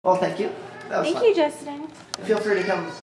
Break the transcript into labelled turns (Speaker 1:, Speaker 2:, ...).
Speaker 1: Well, thank you. That was
Speaker 2: Thank
Speaker 1: fun.
Speaker 2: you, Justin.
Speaker 1: Feel free to come